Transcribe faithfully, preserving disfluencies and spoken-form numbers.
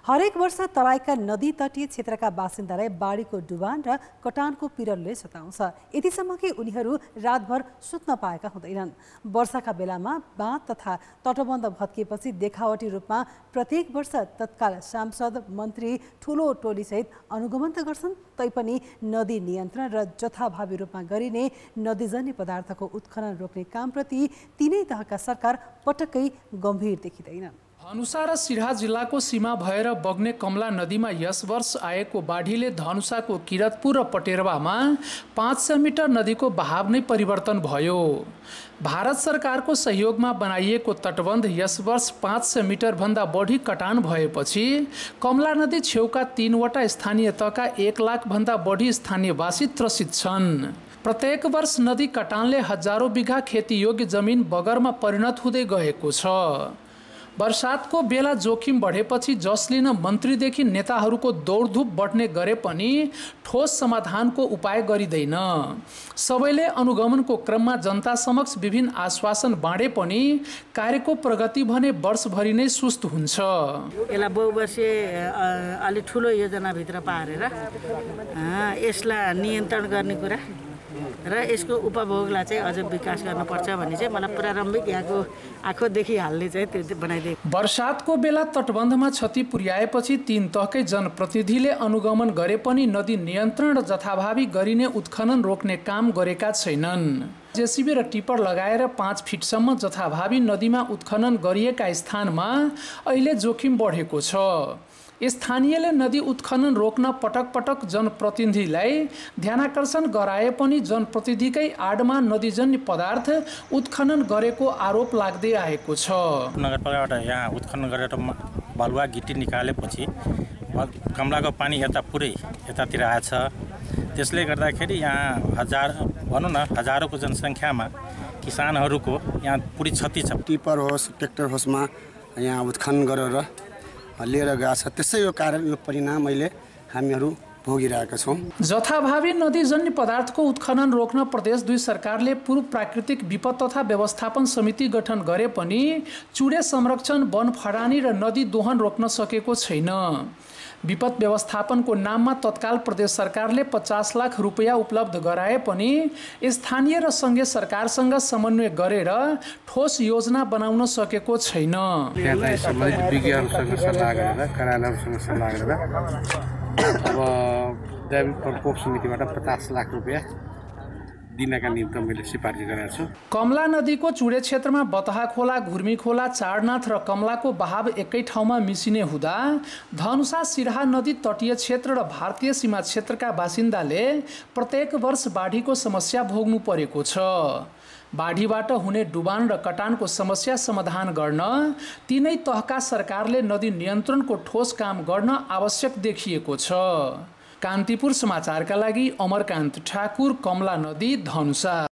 हरेक वर्ष तराईका नदी तटीय क्षेत्रका बासिन्दालाई बाढीको डुबान र कटानको पिरलले सताउँछ। यतिसम्म कि उनीहरू रातभर सुत्न पाएका हुँदैनन्। वर्षाका बेलामा बाँध तथा तटबन्ध भत्किएपछि देखावटी रूपमा प्रत्येक वर्ष तत्काल सांसद मन्त्री ठूलो टोलीसहित अनुगमन त गर्छन्, तैपनि नदी नियन्त्रण र जथाभावी रूपमा गरिने नदीजन्य पदार्थको उत्खनन रोक्ने कामप्रति तीनै तहका सरकार पटक्कै गम्भीर देखिँदैन। धनुषा र सिराहा जिल्लाको सीमा भएर बग्ने कमला नदीमा यस वर्ष आएको बाढीले धनुषाको किरतपुर र पटेरवामा पाँच सय मिटर नदीको बहाव नै परिवर्तन भयो। भारत सरकारको सहयोगमा बनाइएको तटबन्ध यस वर्ष पाँच सय मिटर भन्दा बढी कटान भएपछि कमला नदी छेउका तीनवटा स्थानीय तहका एक लाख भन्दा बढी स्थानीयवासी त्रसित छन्। प्रत्येक वर्ष नदी कटानले हजारौं बिघा खेतीयोग्य जमिन बगरमा परिणत हुँदै गएको छ। वर्षातको बेला जोखिम बढेपछि जस लिन मन्त्रीदेखि नेताहरूको दौडधुप बढ्ने गरे पनि ठोस समाधानको उपाय गरिँदैन। सबैले अनुगमनको क्रममा जनता समक्ष विभिन्न आश्वासन बाँडे पनि कार्यको प्रगति भने वर्षभरि नै सुस्त हुन्छ। यसलाई बहुवर्षीय अलि ठुलो योजनाभित्र पारेर यसलाई नियन्त्रण गर्ने कुरा र यसको उपभोगलाई चाहिँ अझ विकास गर्नुपर्छ भन्ने चाहिँ मलाई प्रारम्भिक यहाँको आँखो देखिहाल्ने चाहिँ त्यो बनाइदिएको। वर्षातको बेला तटबन्धमा क्षति पुर्याएपछि तीन तहकै जनप्रतिनिधिले अनुगमन गरे पनि नदी नियन्त्रण र जथाभावी गरिने उत्खनन रोक्ने काम गरेका छैनन्। जेसीबी र टिपर लगाएर पाँच फिटसम्म जथाभावी नदीमा उत्खनन गरिएका स्थानमा अहिले जोखिम बढेको छ। स्थानीयले नदी उत्खनन रोक्न पटक पटक जनप्रतिनिधिलाई ध्यानाकर्षण गराए पनि जनप्रतिनिधिकै आडमा नदीजन्य पदार्थ उत्खनन गरेको आरोप लाग्दै आएको छ। नगरपालिकाबाट यहाँ उत्खनन गरेर बालुवा गिटी निकालेपछि कमलाको पानी यता पुरै यतातिर आएछ। त्यसले गर्दाखेरि यहाँ हजार भनौँ न हजारौँको जनसङ्ख्यामा किसानहरूको यहाँ पुरै क्षति छ। टिपर होस् ट्र्याक्टर होस्मा यहाँ उत्खनन गरेर लिएर गएको छ। त्यसै यो कारण यो परिणाम अहिले हामीहरू भोगिरहेका छौँ। जथाभावी नदीजन्य पदार्थको उत्खनन रोक्न प्रदेश दुई सरकारले पूर्व प्राकृतिक विपद तथा व्यवस्थापन समिति गठन गरे पनि चुडे संरक्षण, वन फडानी र नदी दोहन रोक्न सकेको छैन। विपद व्यवस्थापनको नाममा तत्काल प्रदेश सरकारले पचास लाख रुपियाँ उपलब्ध गराए पनि स्थानीय र सङ्घीय सरकारसँग समन्वय गरेर ठोस योजना बनाउन सकेको छैन। विज्ञानसँग सल्लाह गरेर कार्यालयसँग सल्लाह गरेर अब दैविक प्रकोप समितिबाट पचास लाख रुपियाँ दिनका निम्ति मैले सिफारिस गरेको छु। कमला नदीको चुडे क्षेत्रमा बतहा खोला, घुर्मी खोला, चाडनाथ र कमलाको बहाव एकै ठाउँमा मिसिने हुँदा धनुषा सिराहा नदी तटीय क्षेत्र र भारतीय सीमा क्षेत्रका बासिन्दाले प्रत्येक वर्ष बाढीको समस्या भोग्नु परेको छ। बाढीबाट हुने डुबान र कटानको समस्या समाधान गर्न तीनै तहका सरकारले नदी नियन्त्रणको ठोस काम गर्न आवश्यक देखिएको छ। कान्तिपुर समाचारका लागि अमरकान्त ठाकुर, कमला नदी, धनुषा।